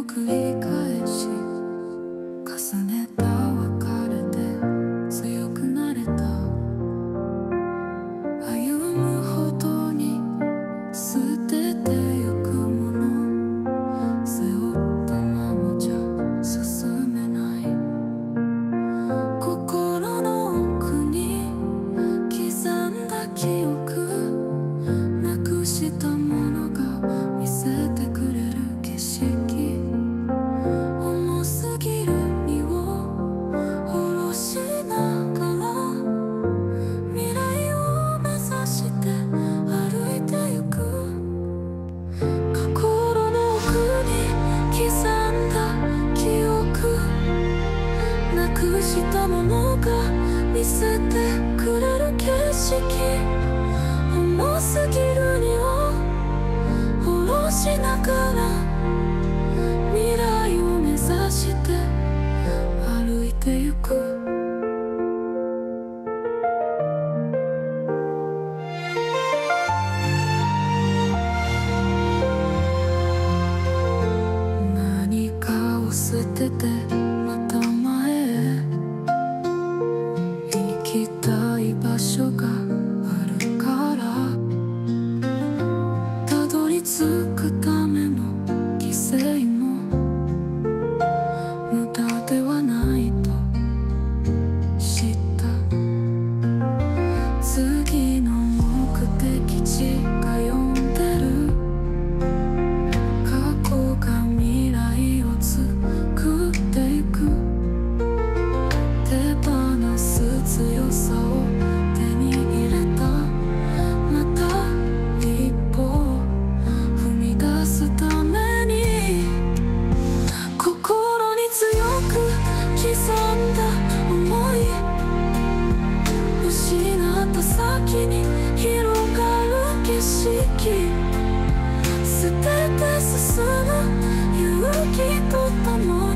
繰り返し重ねた別れで強くなれた。歩むほどに捨ててゆくもの、背負ったままじゃ進めない。心の奥に刻んだ記憶、なくしたものが見せてくれる景色。重すぎる身を下ろしながら、未来を目指して歩いてゆく。心の奥に刻んだ記憶、なくしたものが見せてくれる景色。重すぎる荷を下ろしながら、未来を目指して歩いてゆく。何かを捨ててまた前へ行きたい場所があるから、たどり着くための犠牲も無駄ではないと知った。次の目的地が呼んでる。過去が未来を作っていく。手放す強さを手に入れた。また一歩を踏み出すために、心に強く刻んだ想い、失った先に広がる景色。捨てて進む勇気ととも